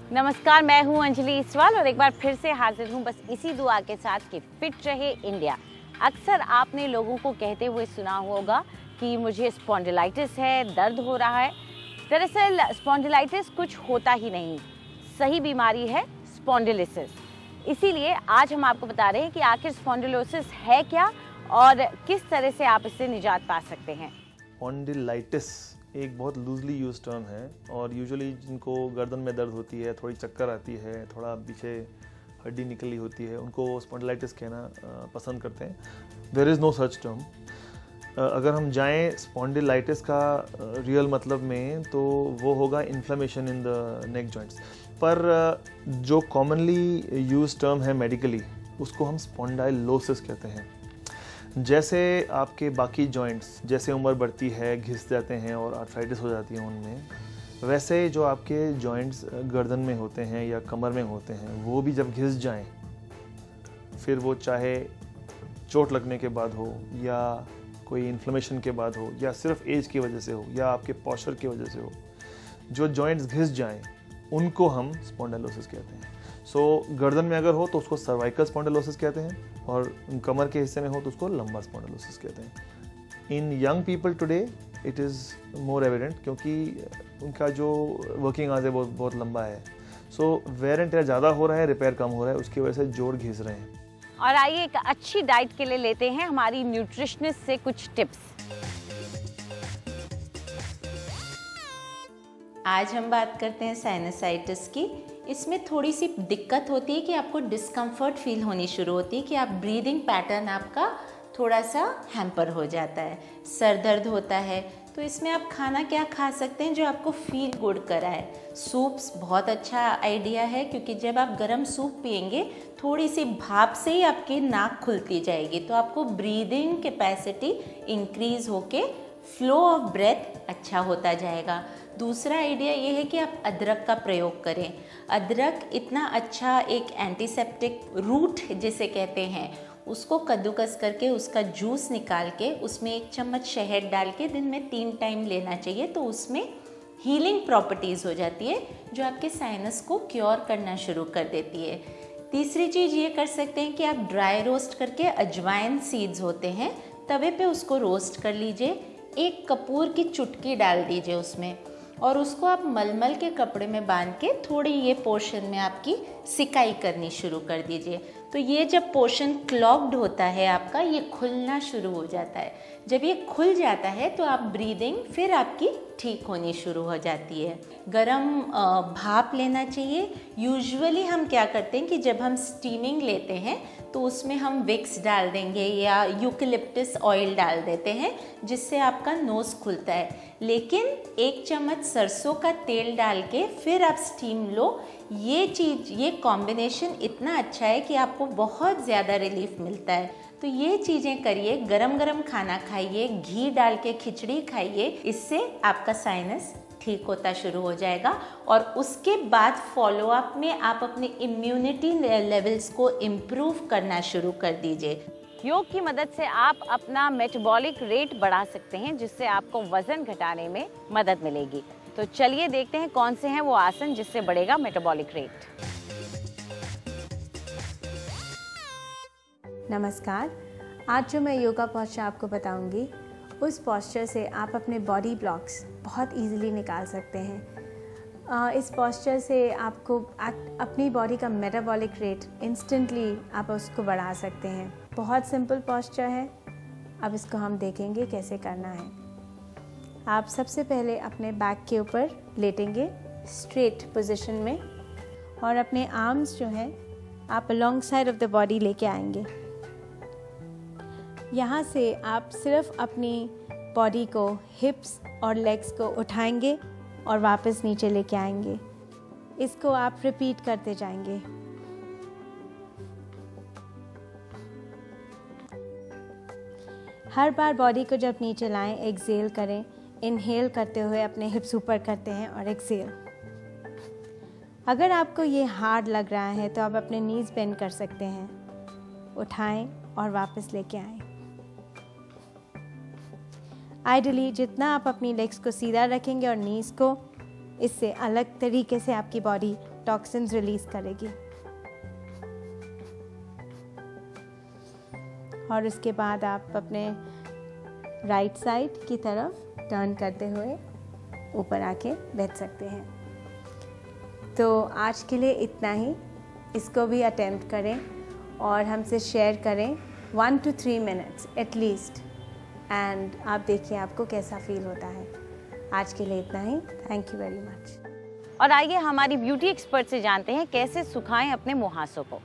नमस्कार, मैं हूं अंजलि ईसवाल और एक बार फिर से हाजिर हूं बस इसी दुआ के साथ कि फिट रहे इंडिया। अक्सर आपने लोगों को कहते हुए सुना होगा कि मुझे स्पॉन्डिलाइटिस है, दर्द हो रहा है। दरअसल स्पॉन्डिलाइटिस कुछ होता ही नहीं, सही बीमारी है स्पॉन्डिलोसिस। इसीलिए आज हम आपको बता रहे हैं कि आखिर स्पॉन्डिलोसिस है क्या और किस तरह से आप इससे निजात पा सकते हैं। स्पॉन्डिलाइटिस एक बहुत लूजली यूज टर्म है और यूजुअली जिनको गर्दन में दर्द होती है, थोड़ी चक्कर आती है, थोड़ा पीछे हड्डी निकली होती है, उनको स्पॉन्डिलाइटिस कहना पसंद करते हैं। There is no such term. अगर हम जाएं स्पॉन्डिलाइटिस का रियल मतलब में तो वो होगा inflammation in the neck joints. पर जो कॉमनली यूज टर्म है मेडिकली, उसको हम स्पॉन्डाइलोसिस कहते हैं। जैसे आपके बाकी जॉइंट्स जैसे उम्र बढ़ती है घिस जाते हैं और आर्थराइटिस हो जाती है उनमें, वैसे जो आपके जॉइंट्स गर्दन में होते हैं या कमर में होते हैं वो भी जब घिस जाएं, फिर वो चाहे चोट लगने के बाद हो या कोई इन्फ्लेमेशन के बाद हो या सिर्फ एज की वजह से हो या आपके पॉस्चर की वजह से हो, जो जॉइंट्स घिस जाएं उनको हम स्पॉन्डिलोसिस कहते हैं। सो गर्दन में अगर हो तो उसको सर्वाइकल स्पॉन्डिलोसिस कहते हैं और कमर के हिस्से में हो तो उसको लंबा स्पॉन्डिलोसिस कहते हैं। In young people today it is more evident क्योंकि उनका जो वर्किंग आवर्स है बहुत लंबा है। सो वेयर एंड टेयर ज़्यादा हो रहा है, रिपेयर कम हो रहा है, उसकी वजह से जोड़ घिस रहे हैं। और आइए एक अच्छी डाइट के लिए लेते हैं हमारी न्यूट्रिशनिस्ट से कुछ टिप्स। आज हम बात करते हैं साइनसाइटिस की। इसमें थोड़ी सी दिक्कत होती है कि आपको डिस्कम्फर्ट फील होनी शुरू होती है कि आप ब्रीदिंग पैटर्न आपका थोड़ा सा हैम्पर हो जाता है, सर दर्द होता है। तो इसमें आप खाना क्या खा सकते हैं जो आपको फील गुड कराए। सूप्स बहुत अच्छा आइडिया है क्योंकि जब आप गर्म सूप पिएंगे थोड़ी सी भाप से ही आपकी नाक खुलती जाएगी, तो आपको ब्रीदिंग कैपेसिटी इंक्रीज होके फ्लो ऑफ ब्रेथ अच्छा होता जाएगा। दूसरा आइडिया ये है कि आप अदरक का प्रयोग करें। अदरक इतना अच्छा एक एंटीसेप्टिक रूट जिसे कहते हैं, उसको कद्दूकस करके उसका जूस निकाल के उसमें 1 चम्मच शहद डाल के दिन में 3 टाइम लेना चाहिए, तो उसमें हीलिंग प्रॉपर्टीज़ हो जाती है जो आपके साइनस को क्योर करना शुरू कर देती है। तीसरी चीज़ ये कर सकते हैं कि आप ड्राई रोस्ट करके अजवाइन सीड्स होते हैं, तवे पे उसको रोस्ट कर लीजिए, 1 कपूर की चुटकी डाल दीजिए उसमें और उसको आप मलमल के कपड़े में बांध के थोड़ी ये पोर्शन में आपकी सिकाई करनी शुरू कर दीजिए। तो ये जब पोर्शन क्लॉग्ड होता है आपका, ये खुलना शुरू हो जाता है। जब ये खुल जाता है तो आप ब्रीदिंग फिर आपकी ठीक होनी शुरू हो जाती है। गरम भाप लेना चाहिए। यूजुअली हम क्या करते हैं कि जब हम स्टीमिंग लेते हैं तो उसमें हम विक्स डाल देंगे या यूकेलिप्टस ऑयल डाल देते हैं जिससे आपका नोज़ खुलता है, लेकिन 1 चम्मच सरसों का तेल डाल के फिर आप स्टीम लो। ये कॉम्बिनेशन इतना अच्छा है कि आपको बहुत ज़्यादा रिलीफ मिलता है। तो ये चीज़ें करिए, गरम गरम खाना खाइए, घी डाल के खिचड़ी खाइए, इससे आपका साइनस ठीक होता शुरू हो जाएगा। और उसके बाद फॉलोअप में आप अपने इम्यूनिटी लेवल्स को इम्प्रूव करना शुरू कर दीजिए। योग की मदद से आप अपना मेटाबॉलिक रेट बढ़ा सकते हैं जिससे आपको वजन घटाने में मदद मिलेगी। तो चलिए देखते हैं कौन से हैं वो आसन जिससे बढ़ेगा मेटाबॉलिक रेट। नमस्कार, आज जो मैं योगा पोस्चर आपको बताऊंगी, उस पोस्चर से आप अपने बॉडी ब्लॉक्स बहुत इजीली निकाल सकते हैं। इस पोस्चर से आपको अपनी बॉडी का मेटाबॉलिक रेट इंस्टेंटली आप उसको बढ़ा सकते हैं। बहुत सिंपल पोस्चर है, अब इसको हम देखेंगे कैसे करना है। आप सबसे पहले अपने बैक के ऊपर लेटेंगे स्ट्रेट पोजीशन में और अपने आर्म्स जो हैं आप along side of the body लेके आएंगे। यहाँ से आप सिर्फ अपनी बॉडी को, हिप्स और लेग्स को उठाएंगे और वापस नीचे लेके आएंगे। इसको आप रिपीट करते जाएंगे। हर बार बॉडी को जब नीचे लाएं, एक्सेल करें। इनहेल करते हुए अपने हिप्स ऊपर करते हैं और एक्सेल। अगर आपको ये हार्ड लग रहा है तो आप अपने नीज बेंड कर सकते हैं, उठाएं और वापस लेके आएं। आइडियली जितना आप अपनी लेग्स को सीधा रखेंगे और नीज को, इससे अलग तरीके से आपकी बॉडी टॉक्सिन्स रिलीज करेगी। और उसके बाद आप अपने राइट साइड की तरफ टर्न करते हुए ऊपर आके बैठ सकते हैं। तो आज के लिए इतना ही। इसको भी अटेम्प्ट करें और हमसे शेयर करें 1 to 3 minutes एटलीस्ट, एंड आप देखिए आपको कैसा फील होता है। आज के लिए इतना ही। Thank you very much. और आइए हमारी ब्यूटी एक्सपर्ट से जानते हैं कैसे सुखाएं अपने मुहासों को।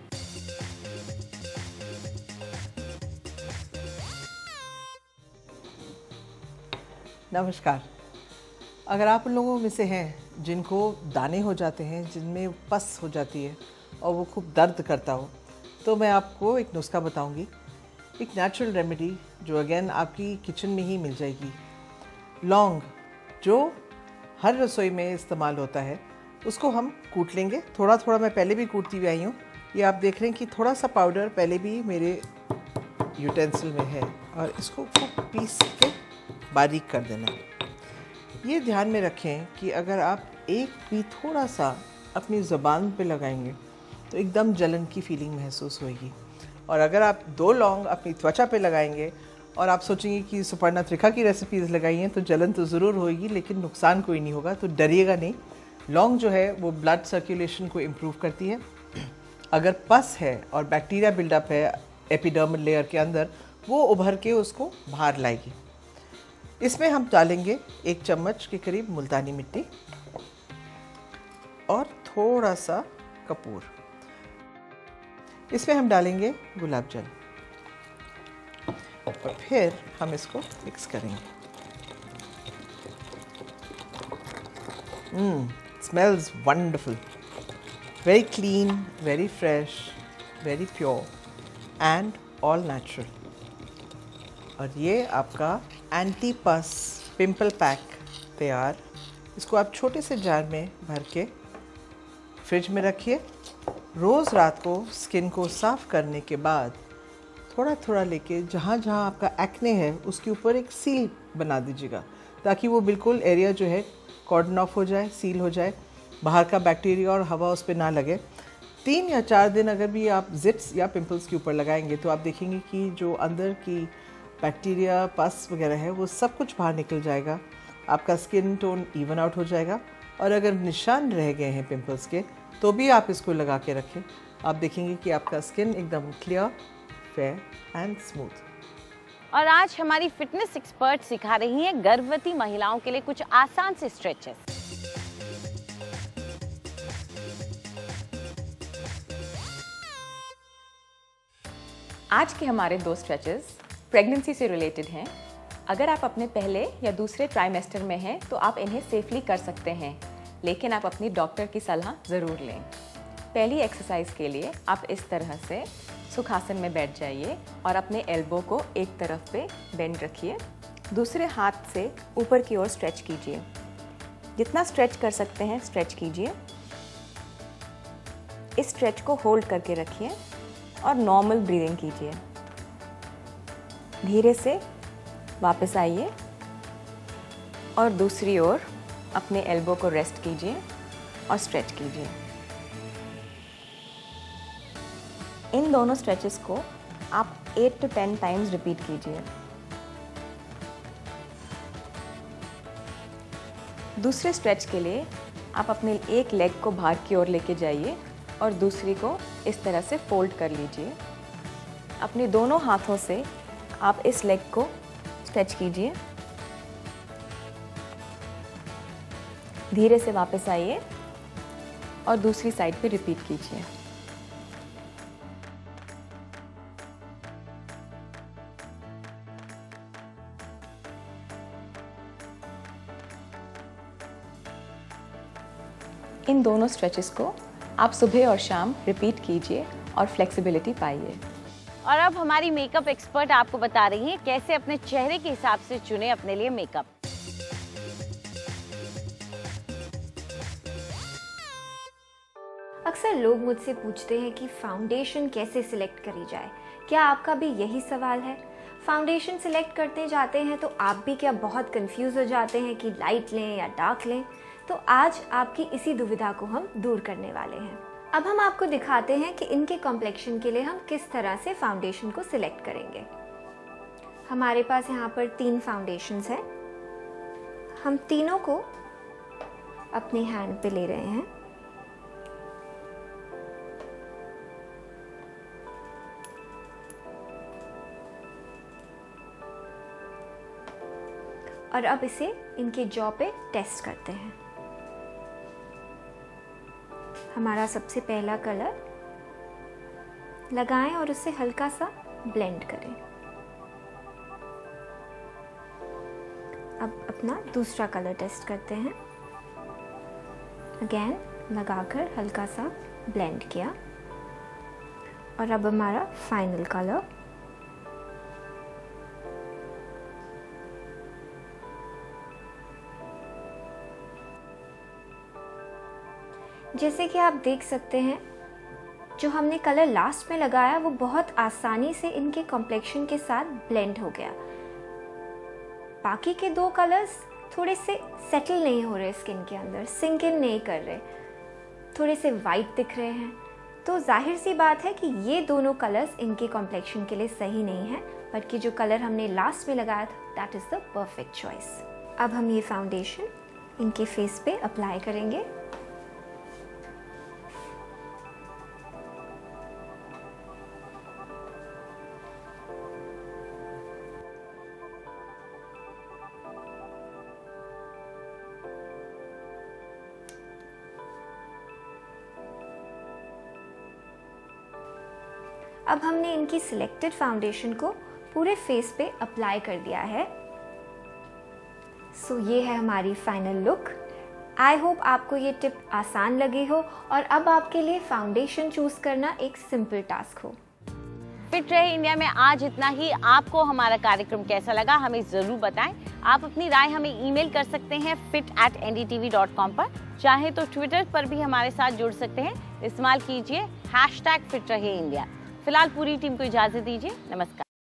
नमस्कार। अगर आप उन लोगों में से हैं जिनको दाने हो जाते हैं, जिनमें पस हो जाती है और वो खूब दर्द करता हो, तो मैं आपको एक नुस्खा बताऊंगी, एक नेचुरल रेमेडी जो अगेन आपकी किचन में ही मिल जाएगी। लौंग जो हर रसोई में इस्तेमाल होता है, उसको हम कूट लेंगे। थोड़ा थोड़ा मैं पहले भी कूटती हुई आई हूँ। ये आप देख रहे हैं कि थोड़ा सा पाउडर पहले भी मेरे यूटेंसिल में है, और इसको खूब पीस के बारीक कर देना है। ये ध्यान में रखें कि अगर आप एक भी थोड़ा सा अपनी ज़ुबान पे लगाएंगे तो एकदम जलन की फीलिंग महसूस होगी। और अगर आप 2 लौंग अपनी त्वचा पे लगाएंगे और आप सोचेंगे कि सुपर्णा त्रिखा की रेसिपीज़ लगाई हैं तो जलन तो ज़रूर होगी, लेकिन नुकसान कोई नहीं होगा, तो डरिएगा नहीं। लौंग जो है वो ब्लड सर्कुलेशन को इम्प्रूव करती है। अगर पस है और बैक्टीरिया बिल्डअप है एपिडर्मल लेयर के अंदर, वो उभर के उसको बाहर लाएगी। इसमें हम डालेंगे 1 चम्मच के करीब मुल्तानी मिट्टी और थोड़ा सा कपूर। इसमें हम डालेंगे गुलाब जल और फिर हम इसको मिक्स करेंगे। Smells wonderful, very clean, very fresh, very pure and all natural. और ये आपका एंटी पस पिंपल पैक तैयार। इसको आप छोटे से जार में भर के फ्रिज में रखिए। रोज़ रात को स्किन को साफ़ करने के बाद थोड़ा थोड़ा लेके जहाँ जहाँ आपका एक्ने है उसके ऊपर एक सील बना दीजिएगा, ताकि वो बिल्कुल एरिया जो है कॉर्डन ऑफ हो जाए, सील हो जाए, बाहर का बैक्टीरिया और हवा उस पर ना लगे। 3 या 4 दिन अगर भी आप जिट्स या पिंपल्स के ऊपर लगाएंगे तो आप देखेंगे कि जो अंदर की बैक्टीरिया पस वगैरह है वो सब कुछ बाहर निकल जाएगा, आपका स्किन टोन इवन आउट हो जाएगा। और अगर निशान रह गए हैं पिंपल्स के तो भी आप इसको लगा के रखें, आप देखेंगे कि आपका स्किन एकदम क्लियर, फेयर एंड स्मूथ। और आज हमारी फिटनेस एक्सपर्ट सिखा रही हैं गर्भवती महिलाओं के लिए कुछ आसान से स्ट्रेचेस। आज के हमारे 2 स्ट्रेचेस प्रेगनेंसी से रिलेटेड हैं। अगर आप अपने पहले या दूसरे ट्राइमेस्टर में हैं तो आप इन्हें सेफली कर सकते हैं, लेकिन आप अपनी डॉक्टर की सलाह ज़रूर लें। पहली एक्सरसाइज के लिए आप इस तरह से सुखासन में बैठ जाइए और अपने एल्बो को एक तरफ पे बेंड रखिए। दूसरे हाथ से ऊपर की ओर स्ट्रेच कीजिए। जितना स्ट्रेच कर सकते हैं स्ट्रेच कीजिए। इस स्ट्रेच को होल्ड करके रखिए और नॉर्मल ब्रीदिंग कीजिए। धीरे से वापस आइए और दूसरी ओर अपने एल्बो को रेस्ट कीजिए और स्ट्रेच कीजिए। इन दोनों स्ट्रेचेस को आप 8 to 10 टाइम्स रिपीट कीजिए। दूसरे स्ट्रेच के लिए आप अपने एक लेग को बाहर की ओर लेके जाइए और दूसरी को इस तरह से फोल्ड कर लीजिए। अपने दोनों हाथों से आप इस लेग को स्ट्रेच कीजिए। धीरे से वापस आइए और दूसरी साइड पे रिपीट कीजिए। इन दोनों स्ट्रेचेस को आप सुबह और शाम रिपीट कीजिए और फ्लेक्सिबिलिटी पाइए। और अब हमारी मेकअप एक्सपर्ट आपको बता रही हैं कैसे अपने चेहरे के हिसाब से चुने अपने लिए मेकअप। अक्सर लोग मुझसे पूछते हैं कि फाउंडेशन कैसे सिलेक्ट करी जाए। क्या आपका भी यही सवाल है? फाउंडेशन सिलेक्ट करते जाते हैं तो आप भी क्या बहुत कंफ्यूज हो जाते हैं कि लाइट लें या डार्क लें? तो आज आपकी इसी दुविधा को हम दूर करने वाले हैं। अब हम आपको दिखाते हैं कि इनके कॉम्प्लेक्शन के लिए हम किस तरह से फाउंडेशन को सिलेक्ट करेंगे। हमारे पास यहाँ पर 3 फाउंडेशंस हैं। हम तीनों को अपने हैंड पे ले रहे हैं। और अब इसे इनके जॉ पे टेस्ट करते हैं। हमारा सबसे पहला कलर लगाएं और उसे हल्का सा ब्लेंड करें। अब अपना दूसरा कलर टेस्ट करते हैं। अगेन लगाकर हल्का सा ब्लेंड किया। और अब हमारा फाइनल कलर। जैसे कि आप देख सकते हैं, जो हमने कलर लास्ट में लगाया वो बहुत आसानी से इनके कॉम्प्लेक्शन के साथ ब्लेंड हो गया। बाकी के 2 कलर्स थोड़े से सेटल नहीं हो रहे स्किन के अंदर, सिंक इन नहीं कर रहे, थोड़े से वाइट दिख रहे हैं। तो जाहिर सी बात है कि ये दोनों कलर्स इनके कॉम्प्लेक्शन के लिए सही नहीं है, बल्कि जो कलर हमने लास्ट में लगाया था that is the perfect choice. अब हम ये फाउंडेशन इनके फेस पे अप्लाई करेंगे। अब हमने इनकी सिलेक्टेड फाउंडेशन को पूरे फेस पे अप्लाई कर दिया है। सो ये है हमारी फाइनल लुक। आई होप आपको ये टिप आसान लगी हो और अब आपके लिए फाउंडेशन चूज करना एक सिंपल टास्क हो। फिट रहे इंडिया में आज इतना ही। आपको हमारा कार्यक्रम कैसा लगा हमें ज़रूर बताएं। आप अपनी राय हमें ईमेल कर सकते हैं fit@ndtv.com पर। चाहे तो ट्विटर पर भी हमारे साथ जुड़ सकते हैं। इस्तेमाल कीजिए #फिट रहे इंडिया। फिलहाल पूरी टीम को इजाज़त दीजिए। नमस्कार।